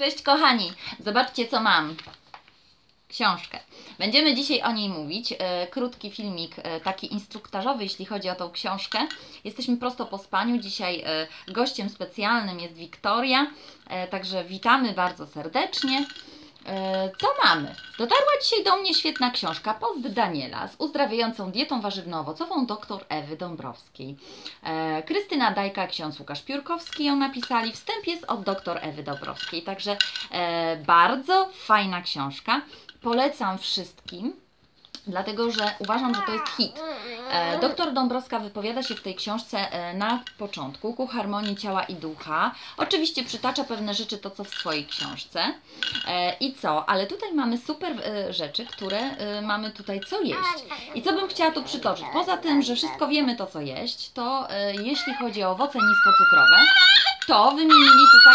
Cześć kochani, zobaczcie co mam. Książkę. Będziemy dzisiaj o niej mówić. Krótki filmik, taki instruktażowy, jeśli chodzi o tą książkę. Jesteśmy prosto po spaniu. Dzisiaj gościem specjalnym jest Wiktoria, także witamy bardzo serdecznie. Co mamy? Dotarła dzisiaj do mnie świetna książka Post Daniela z uzdrawiającą dietą warzywno-owocową dr Ewy Dąbrowskiej. Krystyna Dajka, ksiądz Łukasz Piórkowski ją napisali. Wstęp jest od dr Ewy Dąbrowskiej, także bardzo fajna książka. Polecam wszystkim, dlatego że uważam, że to jest hit. Doktor Dąbrowska wypowiada się w tej książce na początku ku harmonii ciała i ducha. Oczywiście przytacza pewne rzeczy, to co w swojej książce. I co? Ale tutaj mamy super rzeczy, które mamy tutaj co jeść. I co bym chciała tu przytoczyć? Poza tym, że wszystko wiemy to co jeść, to jeśli chodzi o owoce niskocukrowe, to wymienili tutaj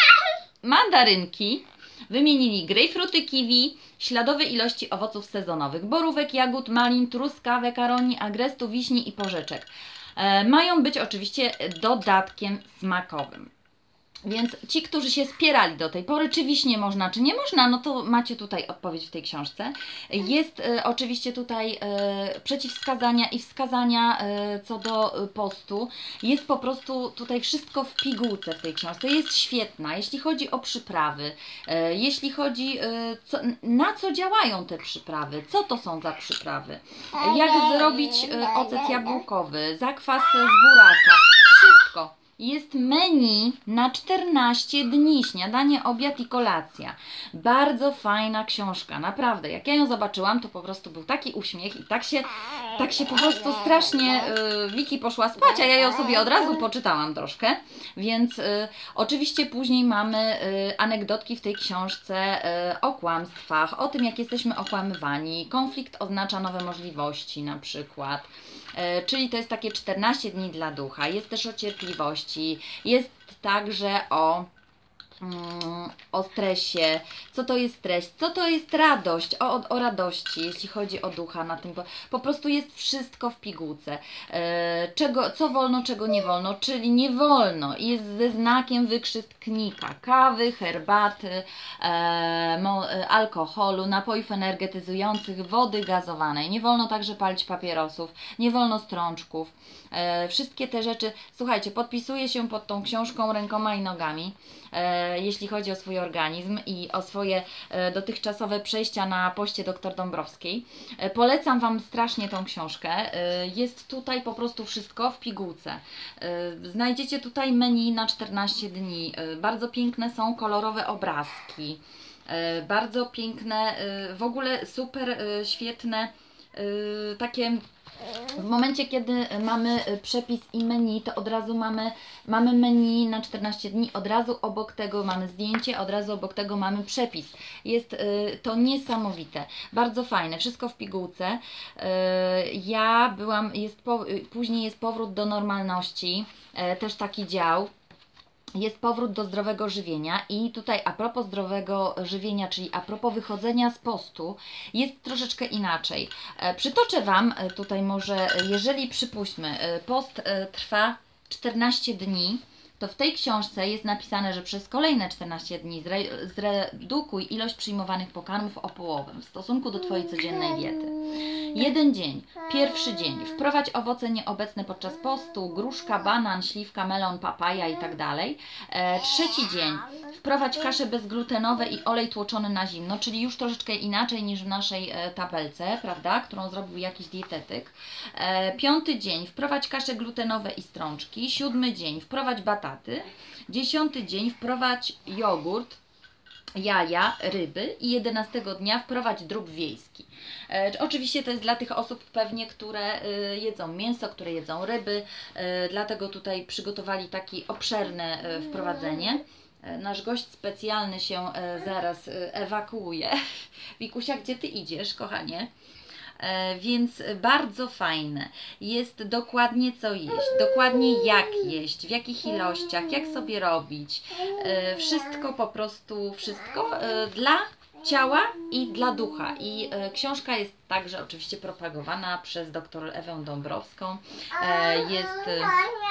mandarynki, wymienili grejpfruty, kiwi, śladowe ilości owoców sezonowych, borówek, jagód, malin, truskawek, aronii, agrestu, wiśni i porzeczek. Mają być oczywiście dodatkiem smakowym. Więc ci, którzy się spierali do tej pory, czy wiśnie można, czy nie można, no to macie tutaj odpowiedź w tej książce. Jest oczywiście tutaj przeciwwskazania i wskazania co do postu. Jest po prostu tutaj wszystko w pigułce w tej książce. Jest świetna, jeśli chodzi o przyprawy, jeśli chodzi na co działają te przyprawy, co to są za przyprawy, jak zrobić ocet jabłkowy, zakwas z buraka, wszystko. Jest menu na 14 dni, śniadanie, obiad i kolacja. Bardzo fajna książka, naprawdę. Jak ja ją zobaczyłam, to po prostu był taki uśmiech i tak się po prostu strasznie Wiki poszła spać, a ja ją sobie od razu poczytałam troszkę. Więc oczywiście później mamy anegdotki w tej książce o kłamstwach, o tym jak jesteśmy okłamywani. Konflikt oznacza nowe możliwości na przykład. Czyli to jest takie 14 dni dla ducha. Jest też o cierpliwości, jest także o stresie, co to jest stres, co to jest radość, o radości, jeśli chodzi o ducha na tym, po prostu jest wszystko w pigułce, co wolno, czego nie wolno, czyli nie wolno, jest ze znakiem wykrzyknika, kawy, herbaty, alkoholu, napojów energetyzujących, wody gazowanej, nie wolno także palić papierosów, nie wolno strączków, wszystkie te rzeczy, słuchajcie, podpisuję się pod tą książką rękoma i nogami, jeśli chodzi o swój organizm i o swoje dotychczasowe przejścia na poście dr Dąbrowskiej. Polecam Wam strasznie tą książkę. Jest tutaj po prostu wszystko w pigułce. Znajdziecie tutaj menu na 14 dni. Bardzo piękne są kolorowe obrazki. Bardzo piękne, w ogóle super świetne takie. W momencie, kiedy mamy przepis i menu, to od razu mamy menu na 14 dni, od razu obok tego mamy zdjęcie, od razu obok tego mamy przepis. Jest to niesamowite, bardzo fajne, wszystko w pigułce. Później jest powrót do normalności, też taki dział. Jest powrót do zdrowego żywienia i tutaj a propos zdrowego żywienia, czyli a propos wychodzenia z postu, jest troszeczkę inaczej. Przytoczę Wam tutaj może, jeżeli przypuśćmy, post trwa 14 dni, to w tej książce jest napisane, że przez kolejne 14 dni zredukuj ilość przyjmowanych pokarmów o połowę w stosunku do Twojej codziennej diety. Jeden dzień, pierwszy dzień, wprowadź owoce nieobecne podczas postu, gruszka, banan, śliwka, melon, papaja i tak dalej. Trzeci dzień, wprowadź kasze bezglutenowe i olej tłoczony na zimno, czyli już troszeczkę inaczej niż w naszej tabelce, prawda, którą zrobił jakiś dietetyk. Piąty dzień, wprowadź kasze glutenowe i strączki. Siódmy dzień, wprowadź bataty. 10. dzień, wprowadź jogurt, jaja, ryby i 11 dnia wprowadź drób wiejski. Oczywiście to jest dla tych osób pewnie, które jedzą mięso, które jedzą ryby, dlatego tutaj przygotowali takie obszerne wprowadzenie. Nasz gość specjalny się zaraz ewakuuje. Wikusia, gdzie Ty idziesz, kochanie? Więc bardzo fajne. Jest dokładnie co jeść, dokładnie jak jeść, w jakich ilościach, jak sobie robić. Wszystko po prostu, wszystko dla ciała i dla ducha. I książka jest także oczywiście propagowana przez dr Ewę Dąbrowską. Jest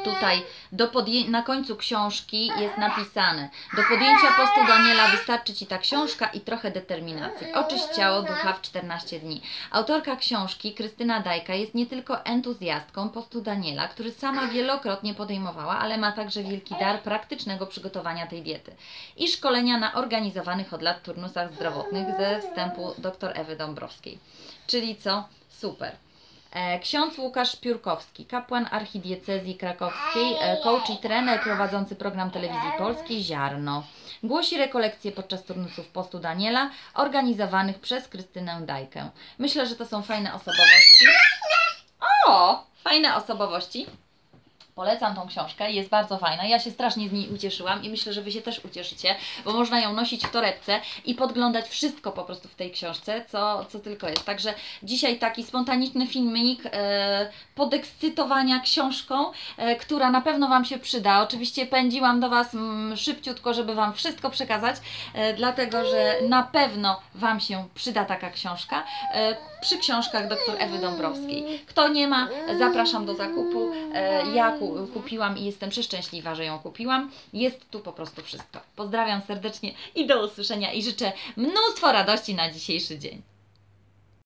Tutaj na końcu książki jest napisane: do podjęcia postu Daniela wystarczy Ci ta książka i trochę determinacji. Oczyść ciało ducha w 14 dni. Autorka książki, Krystyna Dajka, jest nie tylko entuzjastką postu Daniela, który sama wielokrotnie podejmowała, ale ma także wielki dar praktycznego przygotowania tej diety i szkolenia na organizowanych od lat turnusach zdrowotnych ze wstępu dr Ewy Dąbrowskiej. Czyli co? Super. Ksiądz Łukasz Piórkowski, kapłan archidiecezji krakowskiej, coach i trener prowadzący program telewizji polskiej Ziarno. Głosi rekolekcje podczas turnusów postu Daniela, organizowanych przez Krystynę Dajkę. Myślę, że to są fajne osobowości. O! Fajne osobowości. Polecam tą książkę, jest bardzo fajna. Ja się strasznie z niej ucieszyłam i myślę, że Wy się też ucieszycie, bo można ją nosić w torebce i podglądać wszystko po prostu w tej książce, co tylko jest. Także dzisiaj taki spontaniczny filmik podekscytowania książką, która na pewno Wam się przyda. Oczywiście pędziłam do Was szybciutko, żeby Wam wszystko przekazać, dlatego że na pewno Wam się przyda taka książka przy książkach dr Ewy Dąbrowskiej. Kto nie ma, zapraszam do zakupu. Ja kupiłam i jestem przeszczęśliwa, że ją kupiłam. Jest tu po prostu wszystko. Pozdrawiam serdecznie i do usłyszenia i życzę mnóstwo radości na dzisiejszy dzień.